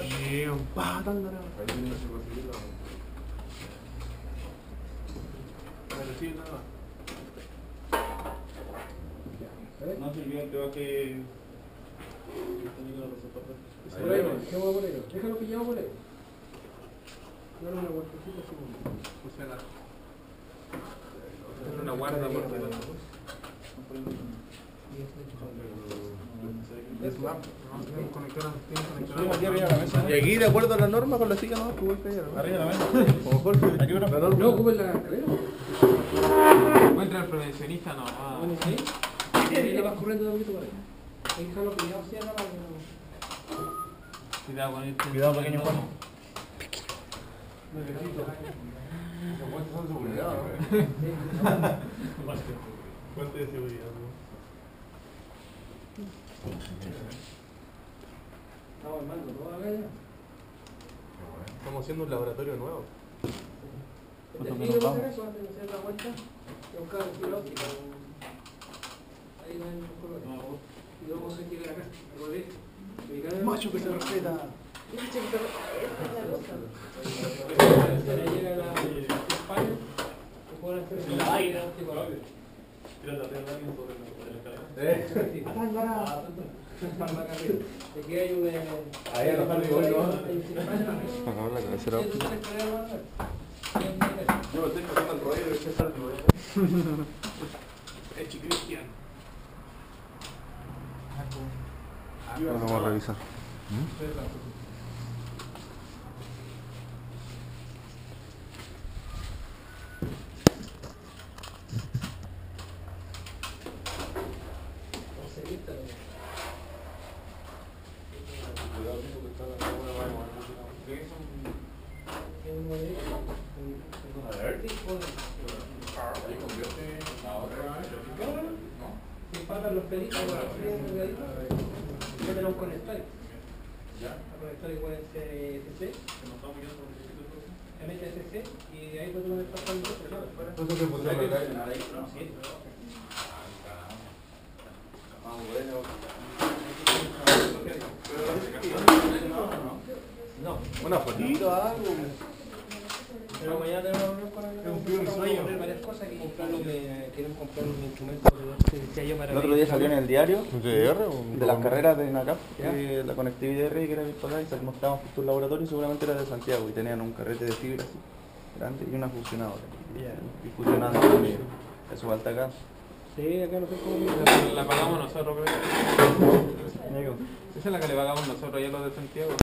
Bien, pa, tan ganado. Ahí tiene que conseguirlo. Pero sí, nada. No sirvió que baje. ¿Qué voy a poner? Déjalo pillado por ahí. Dale una vueltecita así. Puse una guarda por debajo. Y aquí, de acuerdo a la norma, con la silla no, que voy a callar. Arriba la mesa. Como Jorge. Aquí una norma. No ocupen la escalera. Encuentra el prevencionista, no. Bueno, sí. Y ahí le vas corriendo de poquito por ahí. Ahí déjalo pillado, cierra para que no. Cuidado con este. Cuidado, pequeño Juan. Los guantes son de seguridad, Guantes de seguridad, Estamos armando toda la calle. Estamos haciendo un laboratorio nuevo. ¿Te pido por eso antes de hacer la vuelta? Voy a buscar el filo óptico. Ahí van los colores. Y vamos a llegar acá. Macho que se respeta. Macho que se respeta. Llega la España. Se pueden hacer el aire óptico. Aquí hay un... Ahí a la parte de hoy, ¿no? Acá la cabecera. Yo me estoy pasando el rollo de este salto. Es Cristian. Vamos a revisar. Los peditos, ya tenemos conectar. A conectar igual SC, MTSC, y ahí podemos conectar con el otro, claro. Entonces se pusieron la calle. No. Una fotito, algo. Pero mañana tenemos una reunión con el... Es un sueño. Varias cosas que queremos comprar un instrumento para... El otro día salió en el diario ¿GR o de las carreras de INACAP, la conectividad de red que era virtual, y salimos, estábamos justo en un laboratorio, seguramente era de Santiago, y tenían un carrete de fibra así, grande, y una fusionadora. Y fusionando con ellos. Eso falta acá. Sí, acá no sé cómo... La pagamos nosotros, creo. Amigo. Esa es la que le pagamos nosotros ya los de Santiago.